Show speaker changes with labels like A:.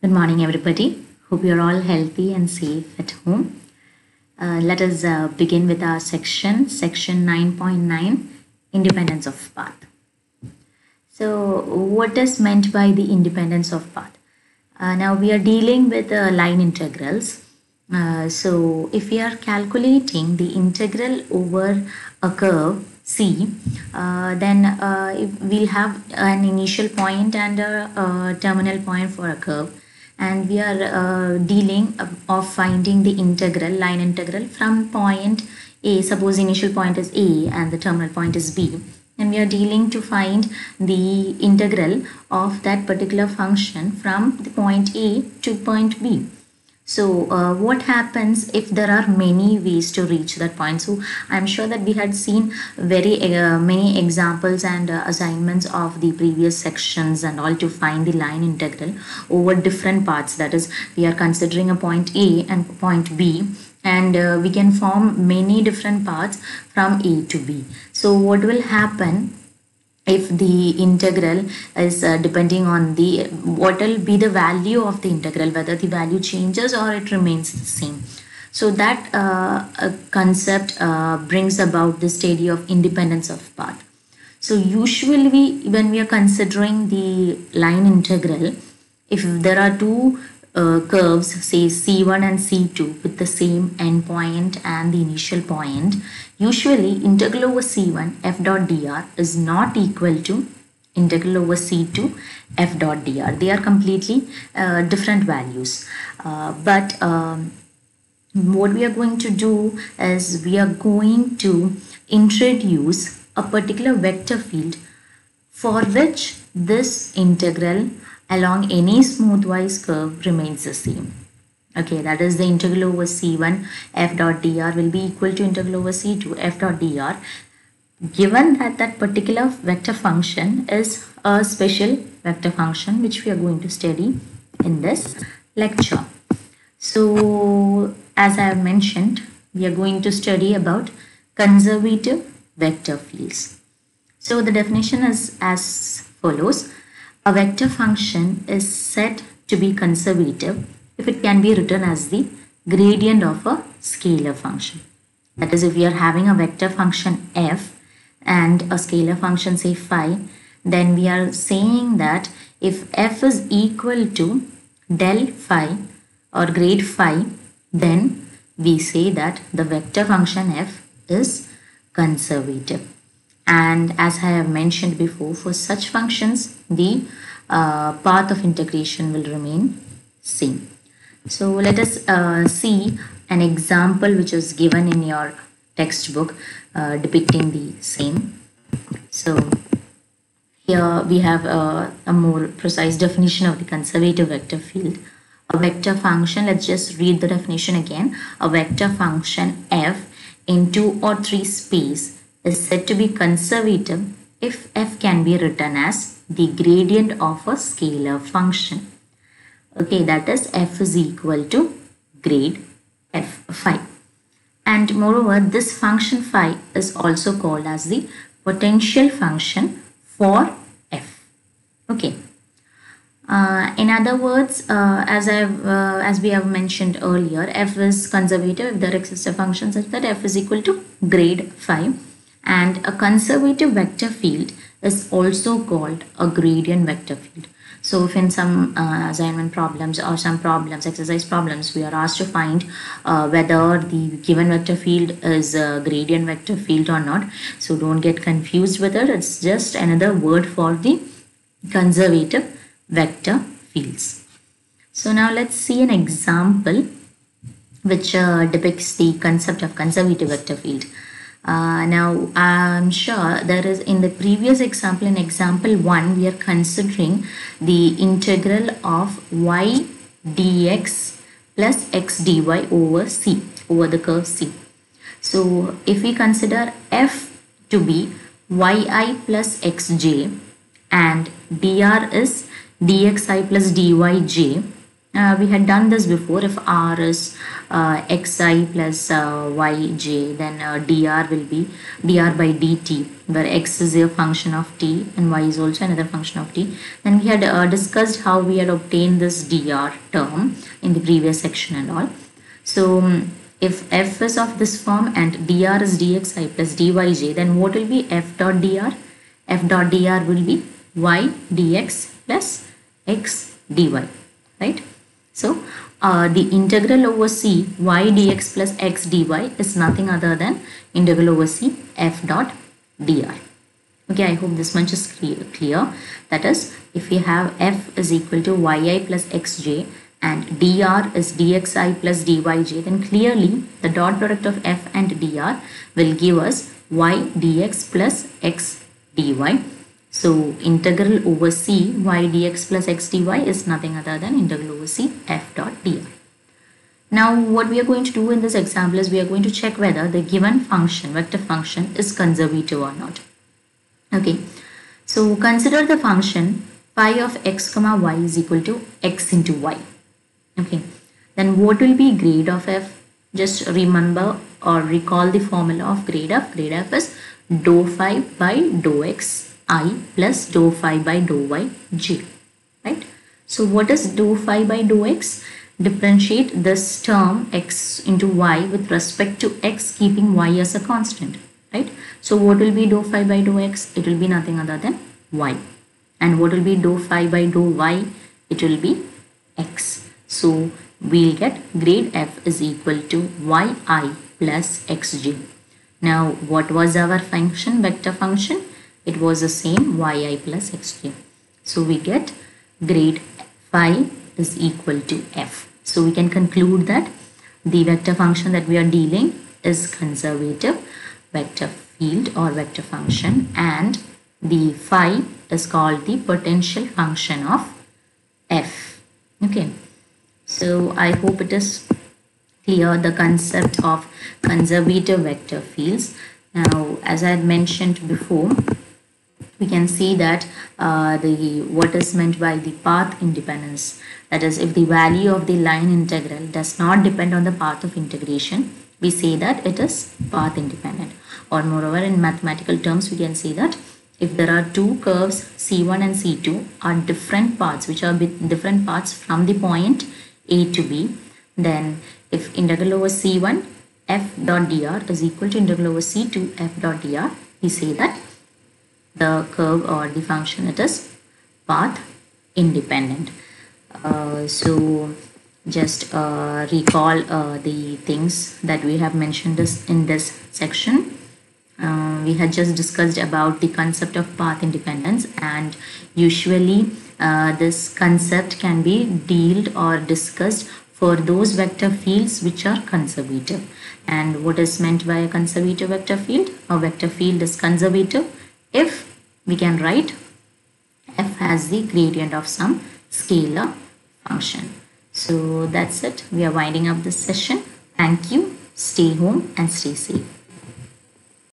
A: Good morning, everybody. Hope you're all healthy and safe at home. Let us begin with our section 9.9, Independence of Path. So, what is meant by the independence of path? Now, we are dealing with line integrals. So, if we are calculating the integral over a curve C, then we'll have an initial point and a terminal point for a curve. And we are dealing of finding the line integral from point A. Suppose initial point is A and the terminal point is B, and we are dealing to find the integral of that particular function from the point A to point B. So what happens if there are many ways to reach that point? So I'm sure that we had seen very many examples and assignments of the previous sections and all to find the line integral over different paths. That is, we are considering a point A and point B, and we can form many different paths from A to B. So what will happen if the integral is depending on the what will be the value of the integral, whether the value changes or it remains the same. So that concept brings about the study of independence of path. So usually when we are considering the line integral, if there are two curves, say C1 and C2, with the same endpoint and the initial point, usually integral over C1 f dot dr is not equal to integral over C2 f dot dr. They are completely different values. But what we are going to do is we are going to introduce a particular vector field for which this integral along any smoothwise curve remains the same. Okay, that is the integral over C1 f dot dr will be equal to integral over C2 f dot dr, given that that particular vector function is a special vector function which we are going to study in this lecture. So as I have mentioned, we are going to study about conservative vector fields. So the definition is as follows. A vector function is said to be conservative if it can be written as the gradient of a scalar function. That is, if we are having a vector function f and a scalar function say phi, then we are saying that if f is equal to del phi or grade phi, then we say that the vector function f is conservative. And as I have mentioned before, for such functions, the path of integration will remain same. So let us see an example which is given in your textbook depicting the same. So here we have a more precise definition of the conservative vector field. A vector function, let's just read the definition again. A vector function f in 2 or 3 space is said to be conservative if f can be written as the gradient of a scalar function. Okay, that is f is equal to grade f phi. And moreover, this function phi is also called as the potential function for f. Okay. In other words, as we have mentioned earlier, f is conservative if there exists a function such that f is equal to grade phi. And a conservative vector field is also called a gradient vector field. So if in some assignment problems or some problems, exercise problems, we are asked to find whether the given vector field is a gradient vector field or not. So don't get confused with it. It's just another word for the conservative vector fields. So now let's see an example which depicts the concept of conservative vector field. Now I'm sure there is in the previous example, in example 1, we are considering the integral of y dx plus x dy over c, over the curve C. So if we consider f to be yi plus xj and dr is dxi plus dyj, We had done this before. If r is xi plus yj, then dr will be dr by dt, where x is a function of t and y is also another function of t. Then we had discussed how we had obtained this dr term in the previous section and all. So if f is of this form and dr is dxi plus dyj, then what will be f dot dr? F dot dr will be y dx plus x dy, right? So the integral over c y dx plus x dy is nothing other than integral over c f dot dr. Okay, I hope this much is clear. That is, if we have f is equal to yi plus xj and dr is dxi plus dyj, then clearly the dot product of f and dr will give us y dx plus x dy. So integral over c y dx plus x dy is nothing other than integral over c f dot dr. Now what we are going to do in this example is we are going to check whether the given function, vector function, is conservative or not. Okay, so consider the function phi of x comma y is equal to x into y. Okay, then what will be grade of f? Just remember or recall the formula of grade f. Grade f is dou phi by dou x I plus dou phi by dou y j, right? So what is dou phi by dou x? Differentiate this term x into y with respect to x, keeping y as a constant, right? So what will be dou phi by dou x? It will be nothing other than y. And what will be dou phi by dou y? It will be x. So we'll get grade f is equal to yi plus xj. Now what was our function, vector function? It was the same yi plus xj. So we get grade phi is equal to f. So we can conclude that the vector function that we are dealing is conservative vector field or vector function, and the phi is called the potential function of f. Okay, so I hope it is clear the concept of conservative vector fields. Now, as I had mentioned before, we can see that what is meant by the path independence. That is, if the value of the line integral does not depend on the path of integration, we say that it is path independent. Or moreover, in mathematical terms, we can say that if there are two curves C1 and C2 are different paths, which are different paths from the point A to B, then if integral over C1 f dot dr is equal to integral over C2 f dot dr, we say that the curve or the function, it is path independent. So just recall the things that we have mentioned in this section. We had just discussed about the concept of path independence, and usually this concept can be dealt or discussed for those vector fields which are conservative. And what is meant by a conservative vector field? A vector field is conservative if we can write f has the gradient of some scalar function. So that's it. We are winding up this session. Thank you. Stay home and stay safe.